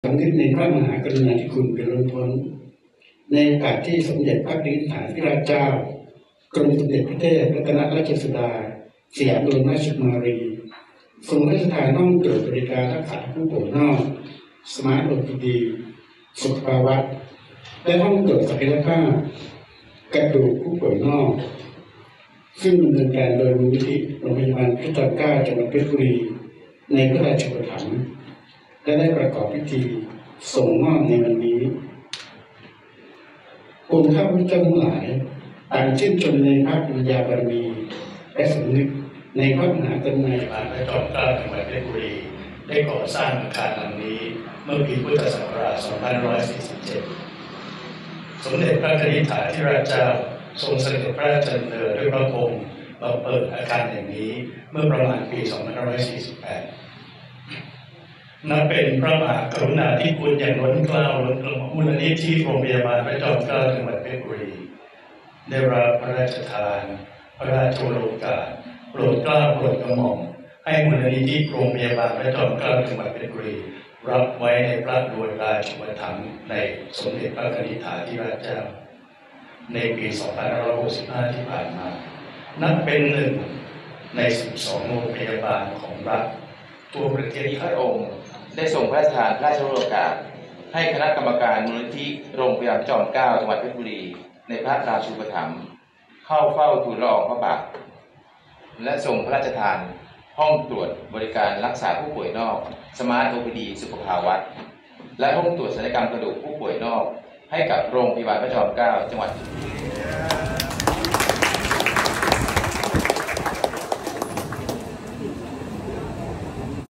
สำนึกในพระมหากรุณาธิคุณเป็นล้นพ้นในโอกาสที่สมเด็จพระนิธิฐานธิราชเจ้ากรมสมเด็จพระเทพรัตนราชสุดาสยามบรมราชกุมารีทรงพระราชทานห้องตรวจบริการรักษาผู้ป่วยนอกสมาร์ท OPD สุขภาวะและห้องตรวจศักยภาพกระดูกผู้ป่วยนอกซึ่งดำเนินการโดยมูลนิธิโรงพยาบาลพระจอมเกล้าจังหวัดเพชรบุรีในพระราชอุปถัมภ์และได้ประกอบพิธีส่งมอบในวันนี้องค์ข้าพเจ้าทั้งหลายต่างชื่นชมในพระปัญญาบารมีและสำนึกในพระมหากรุณาธิคุณพระจอมเกล้าจังหวัดเพชรบุรีได้ก่อสร้างอาคารหลังนี้เมื่อปีพุทธศักราช 2547 สมเด็จพระนิธิฐานธิราชเจ้าทรงเสด็จพระราชดำเนินด้วยพระองค์มาเปิดอาคารแห่งนี้เมื่อประมาณปี 2548 นับเป็นพระมหากรุณาธิคุณอย่างล้นเกล้าล้นกระหม่อมมูลนิธิโรงพยาบาลพระจอมเกล้าจังหวัดเพชรบุรีได้รับพระราชทานพระราชโองการโปรดเกล้าโปรดกระหม่อมให้มูลนิธิโรงพยาบาลพระจอมเกล้าจังหวัดเพชรบุรีรับไว้ในพระบรมราชูปถัมภ์ในสมเด็จพระนิธิฐานธิราชเจ้าในปี 2565 ที่ผ่านมานับเป็นหนึ่งใน 12 โรงพยาบาลของรัฐทั่วประเทศพระองค์ได้ทรงพระราชทานพระราชโองการให้คณะกรรมการมูลนิธิโรงพยาบาลจอมเกล้าจังหวัดเพชรบุรีในพระราชูปถัมภ์เข้าเฝ้าทูลละอองพระบาทและทรงพระราชทานห้องตรวจบริการรักษาผู้ป่วยนอกสมาร์ท OPD สุขภาวะและห้องตรวจศัลยกรรมกระดูกผู้ป่วยนอกให้กับโรงพยาบาลพระจอมเกล้าจังหวัดเพชรบุรี